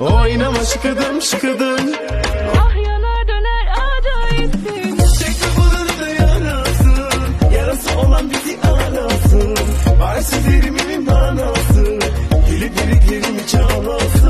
Oynama şıkıdım şıkıdım. Ah yanar döner acayipsin. Çek kafaları da yarası, yarası olan bizi arasın. Varsın derimin manası, gelip dediklerimi çalasın.